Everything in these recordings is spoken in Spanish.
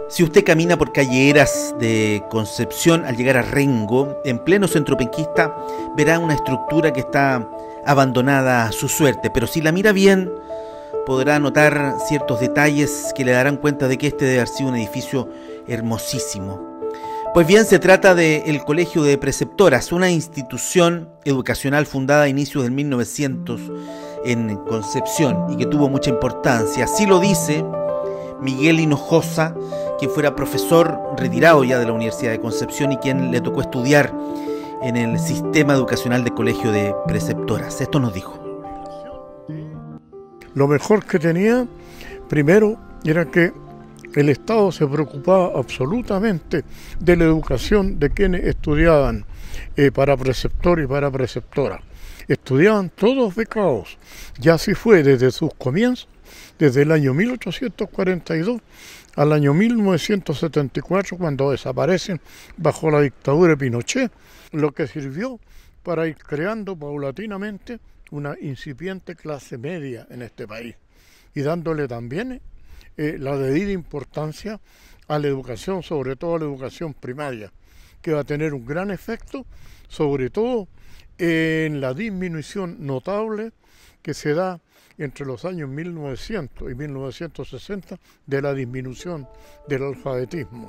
Si usted camina por calle Heras de Concepción al llegar a Rengo, en pleno centro penquista, verá una estructura que está abandonada a su suerte, pero si la mira bien, podrá notar ciertos detalles que le darán cuenta de que este debe haber sido un edificio hermosísimo. Pues bien, se trata del Colegio de Preceptoras, una institución educacional fundada a inicios del 1900 en Concepción y que tuvo mucha importancia. Así lo dice Miguel Hinojosa, quien fuera profesor retirado ya de la Universidad de Concepción y quien le tocó estudiar en el sistema educacional del Colegio de Preceptoras. Esto nos dijo. Lo mejor que tenía, primero, era que el Estado se preocupaba absolutamente de la educación de quienes estudiaban para preceptor y para preceptora. Estudiaban todos becados, y así fue desde sus comienzos, desde el año 1842 al año 1974, cuando desaparecen bajo la dictadura de Pinochet, lo que sirvió para ir creando paulatinamente una incipiente clase media en este país y dándole también la debida importancia a la educación, sobre todo a la educación primaria, que va a tener un gran efecto, sobre todo en la disminución notable que se da entre los años 1900 y 1960 de la disminución del alfabetismo.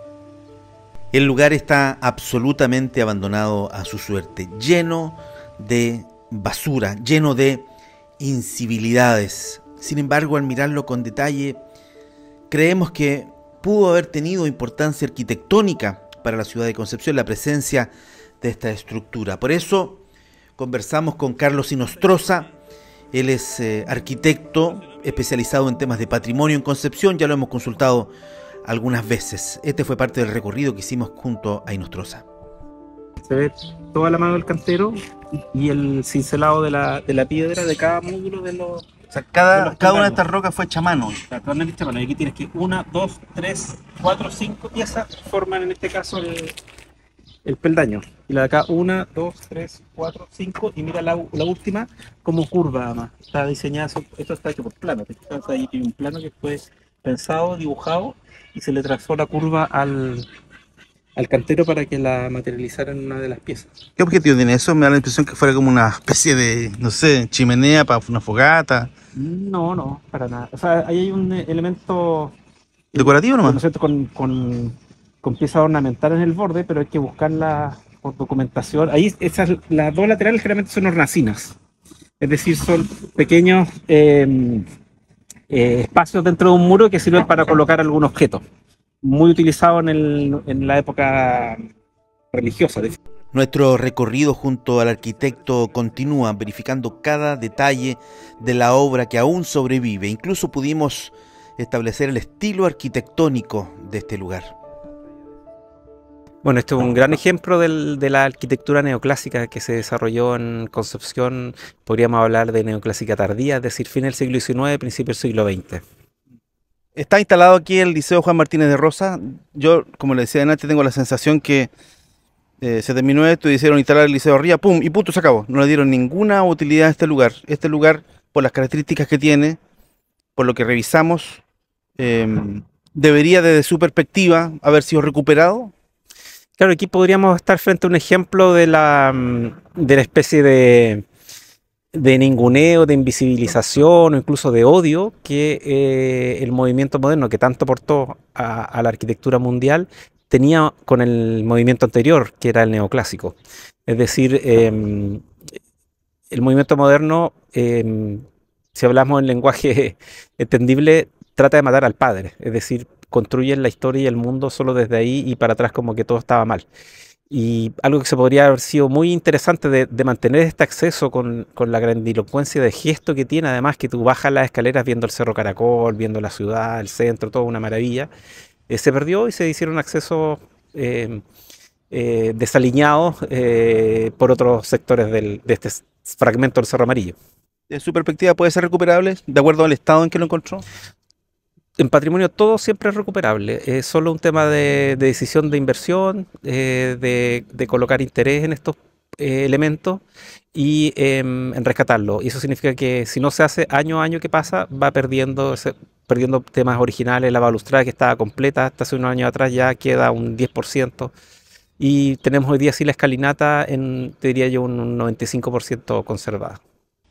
El lugar está absolutamente abandonado a su suerte, lleno de basura, lleno de incivilidades. Sin embargo, al mirarlo con detalle, creemos que pudo haber tenido importancia arquitectónica para la ciudad de Concepción la presencia de esta estructura. Por eso conversamos con Carlos Inostroza. Él es arquitecto especializado en temas de patrimonio en Concepción, ya lo hemos consultado algunas veces. Este fue parte del recorrido que hicimos junto a Inostroza. Se ve toda la mano del cantero y el cincelado de la piedra de cada módulo de los... O sea, cada una de estas rocas fue hecha a mano. Actualmente, bueno, aquí tienes que 1, 2, 3, 4, 5 piezas forman en este caso el peldaño. Y la de acá 1, 2, 3, 4, 5 y mira la última como curva además. Está diseñada, esto está hecho por plano. Ahí hay un plano que fue pensado, dibujado y se le trazó la curva al cantero para que la materializara en una de las piezas. ¿Qué objetivo tiene eso? Me da la impresión que fuera como una especie de, no sé, chimenea para una fogata. No, para nada. O sea, ahí hay un elemento ¿Decorativo nomás? ¿no es cierto? Con piezas ornamentales en el borde, pero hay que buscarla por documentación. Ahí las dos laterales generalmente son hornacinas. Es decir, son pequeños espacios dentro de un muro que sirven para colocar algún objeto. Muy utilizado en la época religiosa. Nuestro recorrido junto al arquitecto continúa verificando cada detalle de la obra que aún sobrevive. Incluso pudimos establecer el estilo arquitectónico de este lugar. Bueno, este es un gran ejemplo de la arquitectura neoclásica que se desarrolló en Concepción. Podríamos hablar de neoclásica tardía, es decir, fin del siglo XIX, principio del siglo XX. Está instalado aquí el Liceo Juan Martínez de Rosa. Yo, como le decía antes, tengo la sensación que se terminó esto y hicieron instalar el Liceo arriba, ¡pum! Y punto, se acabó. No le dieron ninguna utilidad a este lugar. Este lugar, por las características que tiene, por lo que revisamos, debería desde su perspectiva haber sido recuperado. Claro, aquí podríamos estar frente a un ejemplo de la especie de ninguneo, de invisibilización o incluso de odio que el movimiento moderno, que tanto aportó a la arquitectura mundial, tenía con el movimiento anterior, que era el neoclásico. Es decir, el movimiento moderno, si hablamos en lenguaje entendible, trata de matar al padre, es decir, construyen la historia y el mundo solo desde ahí y para atrás como que todo estaba mal. Y algo que se podría haber sido muy interesante de mantener este acceso con la grandilocuencia de gesto que tiene, además que tú bajas las escaleras viendo el Cerro Caracol, viendo la ciudad, el centro, todo una maravilla, se perdió y se hicieron accesos desaliñados por otros sectores de este fragmento del Cerro Amarillo. ¿De su perspectiva puede ser recuperable de acuerdo al estado en que lo encontró? En patrimonio todo siempre es recuperable, es solo un tema de decisión de inversión, de colocar interés en estos elementos y en rescatarlo. Y eso significa que si no se hace año a año que pasa, va perdiendo perdiendo temas originales. La balustrada que estaba completa hasta hace unos años atrás ya queda un 10%. Y tenemos hoy día sí la escalinata en, te diría yo, un 95% conservada.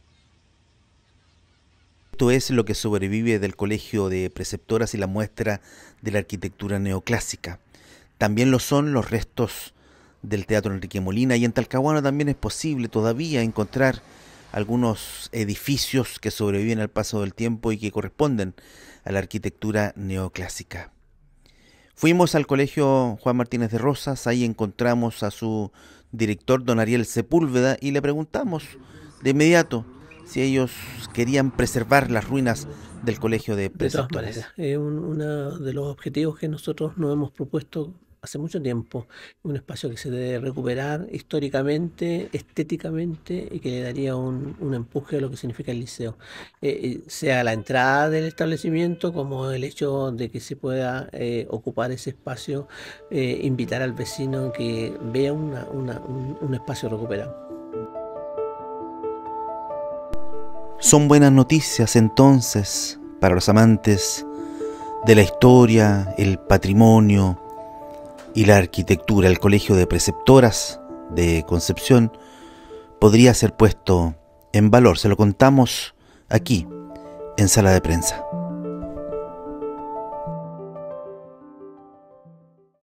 Esto es lo que sobrevive del Colegio de Preceptoras y la muestra de la arquitectura neoclásica. También lo son los restos del Teatro Enrique Molina, y en Talcahuano también es posible todavía encontrar algunos edificios que sobreviven al paso del tiempo y que corresponden a la arquitectura neoclásica. Fuimos al Colegio Juan Martínez de Rosas, ahí encontramos a su director, don Ariel Sepúlveda, y le preguntamos de inmediato si ellos querían preservar las ruinas del Colegio de Preceptores. De todas maneras, es uno de los objetivos que nosotros nos hemos propuesto hace mucho tiempo, un espacio que se debe recuperar históricamente, estéticamente, y que le daría un empuje a lo que significa el liceo. Sea la entrada del establecimiento, como el hecho de que se pueda ocupar ese espacio, invitar al vecino que vea un espacio recuperado. Son buenas noticias entonces para los amantes de la historia, el patrimonio y la arquitectura. El Colegio de Preceptoras de Concepción podría ser puesto en valor. Se lo contamos aquí en Sala de Prensa.